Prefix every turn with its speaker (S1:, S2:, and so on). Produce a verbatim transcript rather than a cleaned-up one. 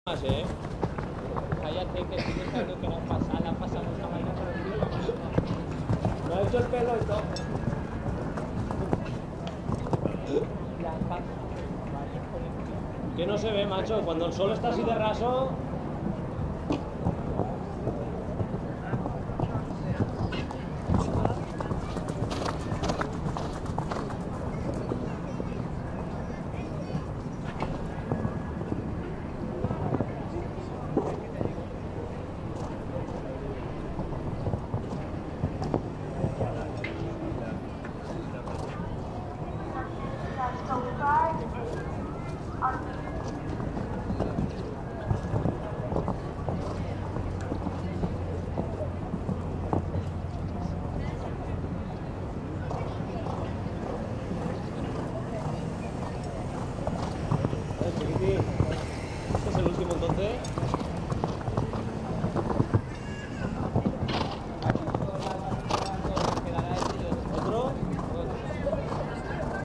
S1: más, ¿eh? Cállate, que si no sabes lo que la pasa, la pasamos a bailar por el día.
S2: Me ha hecho el pelo y todo.
S1: La pasa.
S2: Que no se ve, macho. Cuando el sol está así de raso. Este es el último entonces.